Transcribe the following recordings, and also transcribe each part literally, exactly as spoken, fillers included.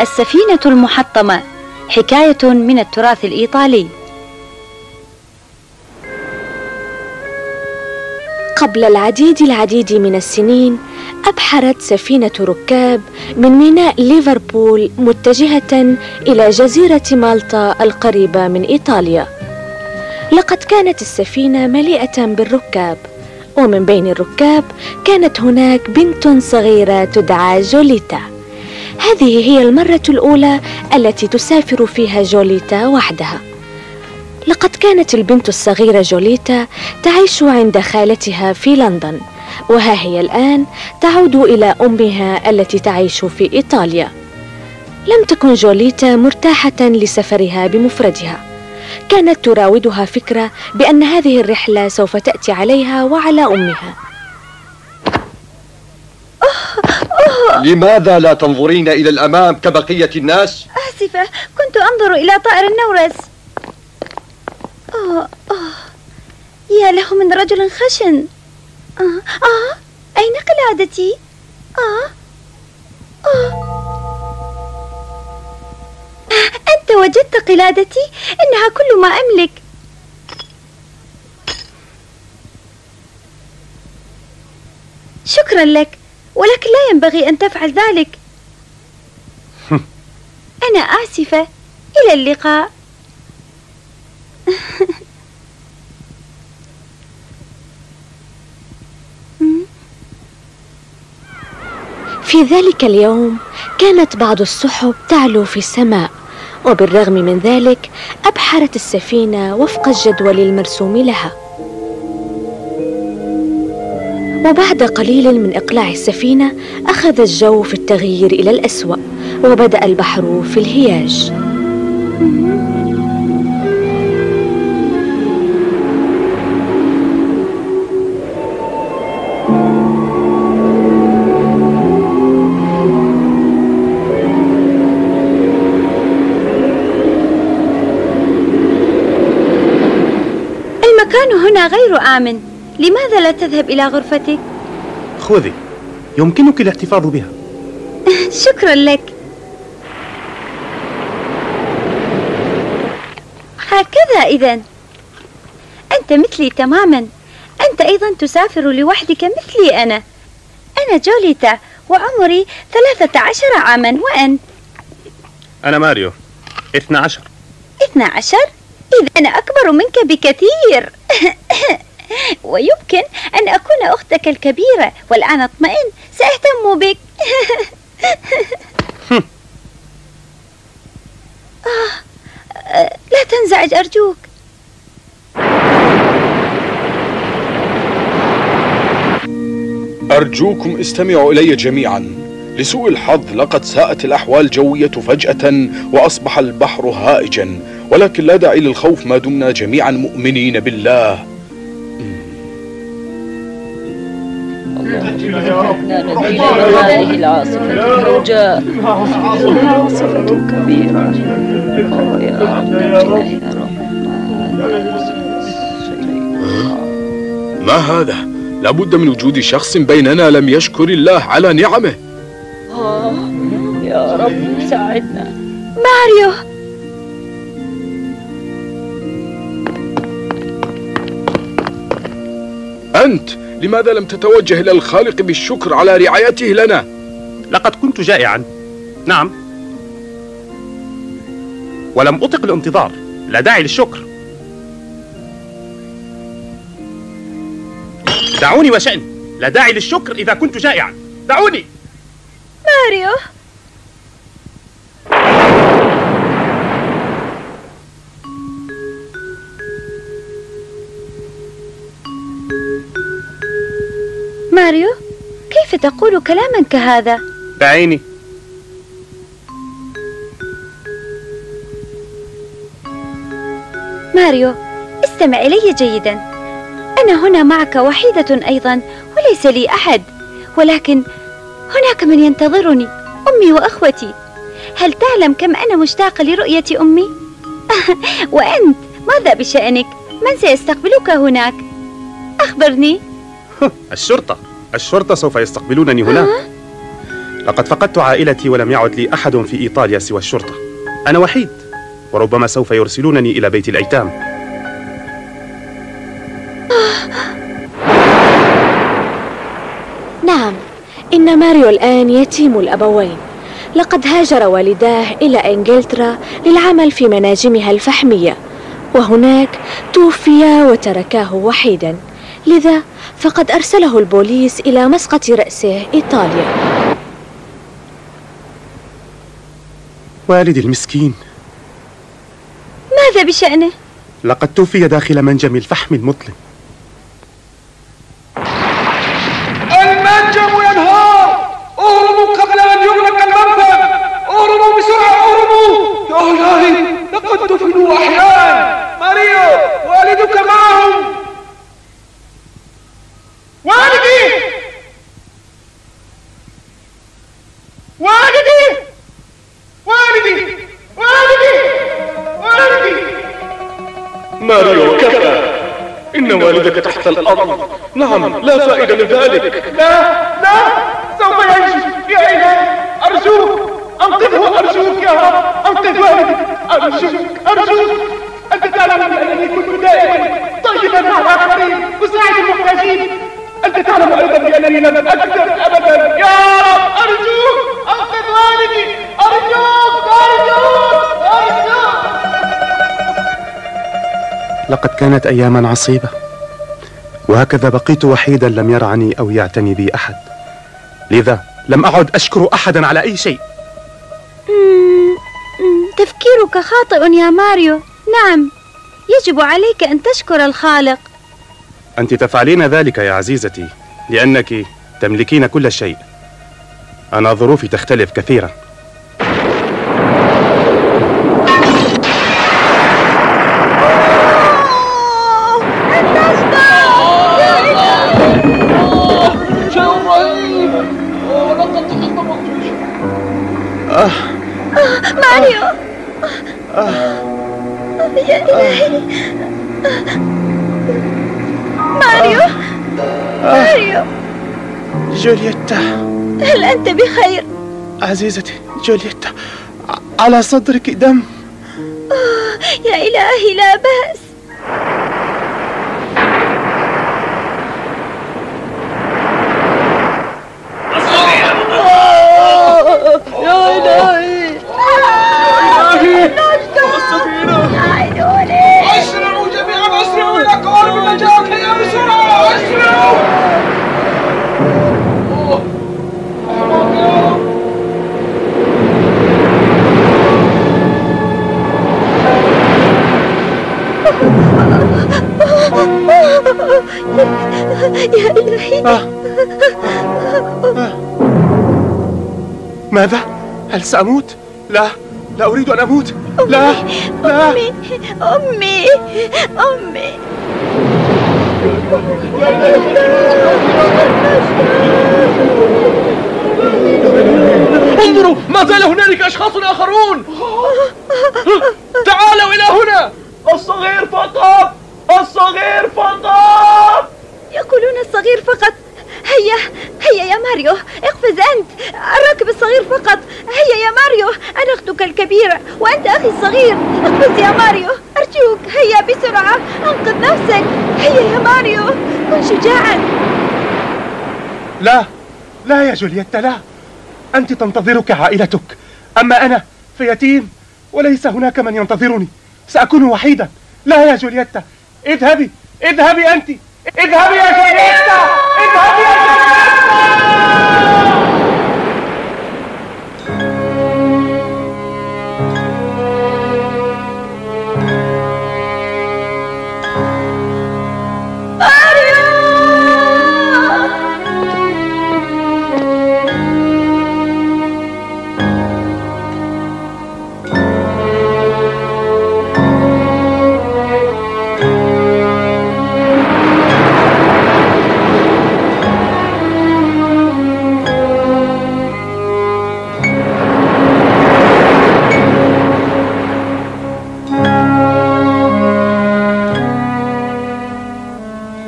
السفينة المحطمة، حكاية من التراث الإيطالي. قبل العديد العديد من السنين أبحرت سفينة ركاب من ميناء ليفربول متجهة إلى جزيرة مالطا القريبة من إيطاليا. لقد كانت السفينة مليئة بالركاب، ومن بين الركاب كانت هناك بنت صغيرة تدعى جوليتا. هذه هي المرة الأولى التي تسافر فيها جوليتا وحدها. لقد كانت البنت الصغيرة جوليتا تعيش عند خالتها في لندن، وها هي الآن تعود إلى أمها التي تعيش في إيطاليا. لم تكن جوليتا مرتاحة لسفرها بمفردها، كانت تراودها فكرة بأن هذه الرحلة سوف تأتي عليها وعلى أمها. لماذا لا تنظرين إلى الأمام كبقية الناس؟ آسفة، كنت أنظر إلى طائر النورس. أوه أوه يا له من رجل خشن. آه آه أين قلادتي؟ آه آه أنت وجدت قلادتي؟ إنها كل ما أملك. شكرا لك، ولكن لا ينبغي أن تفعل ذلك. أنا آسفة، إلى اللقاء. في ذلك اليوم كانت بعض السحب تعلو في السماء، وبالرغم من ذلك أبحرت السفينة وفق الجدول المرسوم لها. وبعد قليل من إقلاع السفينة أخذ الجو في التغيير إلى الأسوأ، وبدأ البحر في الهياج. المكان هنا غير آمن، لماذا لا تذهب إلى غرفتك؟ خذي، يمكنك الاحتفاظ بها. شكرا لك. هكذا إذن أنت مثلي تماما، أنت أيضا تسافر لوحدك مثلي. أنا أنا جوليتا وعمري ثلاثة عشر عاما. وأنت؟ أنا ماريو، اثنى عشر. اثنى عشر؟ إذا أنا أكبر منك بكثير. ويمكن أن أكون أختك الكبيرة، والآن اطمئن، سأهتم بك. آه، لا تنزعج أرجوك. أرجوكم استمعوا إلي جميعا. لسوء الحظ لقد ساءت الأحوال الجوية فجأة وأصبح البحر هائجا، ولكن لا داعي للخوف ما دمنا جميعا مؤمنين بالله. اللهم افتحنا نجينا من هذه العاصفة الهوجاء، عاصفة كبيرة. أوه يا رب نجينا يا رب. ما هذا؟ لابد من وجود شخص بيننا لم يشكر الله على نعمه. آه يا رب ساعدنا. ماريو، أنت لماذا لم تتوجه إلى الخالق بالشكر على رعايته لنا؟ لقد كنت جائعا، نعم، ولم أطق الانتظار. لا داعي للشكر. دعوني وشأني، لا داعي للشكر إذا كنت جائعا. دعوني. ماريو، ماريو، كيف تقول كلاما كهذا؟ دعيني. ماريو، استمع إلي جيدا. أنا هنا معك وحيدة أيضا، وليس لي أحد، ولكن هناك من ينتظرني، أمي وأخوتي. هل تعلم كم أنا مشتاقة لرؤية أمي؟ وأنت ماذا بشأنك؟ من سيستقبلك هناك؟ أخبرني. الشرطة الشرطة سوف يستقبلونني هناك. لقد فقدت عائلتي ولم يعد لي أحد في إيطاليا سوى الشرطة. أنا وحيد، وربما سوف يرسلونني إلى بيت الأيتام. نعم، إن ماريو الآن يتيم الأبوين. لقد هاجر والداه إلى إنجلترا للعمل في مناجمها الفحمية، وهناك توفيا وتركاه وحيدا، لذا فقد أرسله البوليس إلى مسقط رأسه إيطاليا. والدي المسكين. ماذا بشأنه؟ لقد توفي داخل منجم الفحم المظلم. المنجم ينهار! اهربوا قبل أن يغلق المنفذ! اهربوا بسرعة، اهربوا! يا إلهي، لقد دفنوا أحياء! ماريو، والدك معهم! والدي! والدي! والدي! والدي! والدي! ماريو، كفى. إن والدك تحت الأرض. نعم، لا فائدة من ذلك. لا لا، سوف ينجو. يا إلهي، أرجوك أنقذه، أرجوك يا رب، أنقذ والدي، أرجوك أرجوك. أنت تعلم بأنني كنت دائما طيبا مع الآخرين، أساعد المحتاجين. أنت تعلم أيضا بأنني لم أكذب أبدا. يا رب أرجوك أنقذ والدي، أرجوك أرجوك أرجوك. لقد كانت أياما عصيبة، وهكذا بقيت وحيدا لم يرعني أو يعتني بي أحد، لذا لم أعد أشكر أحدا على أي شيء. تفكيرك خاطئ يا ماريو. نعم، يجب عليك أن تشكر الخالق. أنت تفعلين ذلك يا عزيزتي لأنك تملكين كل شيء. أنا ظروفي تختلف كثيرا. آه. آه. ماريو. آه. يا إلهي. آه. ماريو. آه. ماريو. جولييتا، هل أنت بخير؟ عزيزتي جولييتا، على صدرك دم. آه. يا إلهي، لا بأس. يا إلهي، يا إلهي، السفينة! أسرعوا جميعا، أسرعوا إلى قوارب النجاة، هيا بسرعة، أسرعوا! يا إلهي. آه. آه. ماذا؟ هل سأموت؟ لا، لا أريد أن أموت. أمي. لا لا. أمي أمي أمي. انظروا، ما زال هنالك أشخاص آخرون. تعالوا إلى هنا. الصغير فقط، الصغير فقط. يقولون الصغير فقط. هيا هيا يا ماريو، اقفز أنت. الراكب الصغير فقط. هيا يا ماريو، أنا أختك الكبيرة وأنت أخي الصغير. اقفز يا ماريو، أرجوك، هيا بسرعة، أنقذ نفسك. هيا يا ماريو، كن شجاعا. لا لا يا جولييتا، لا. أنت تنتظرك عائلتك، أما أنا فيتيم وليس هناك من ينتظرني. سأكون وحيدا. لا يا جولييتا، اذهبي اذهبي أنت، اذهبي يا جولييتا، اذهبي يا جولييتا.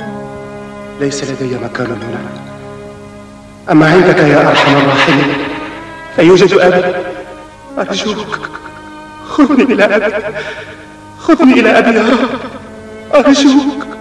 ليس لدي مكان هنا، أما عندك يا أرحم الراحمين أيوجد أب؟ أرجوك خذني إلى أبي، خذني إلى أبي يا رب، أرجوك.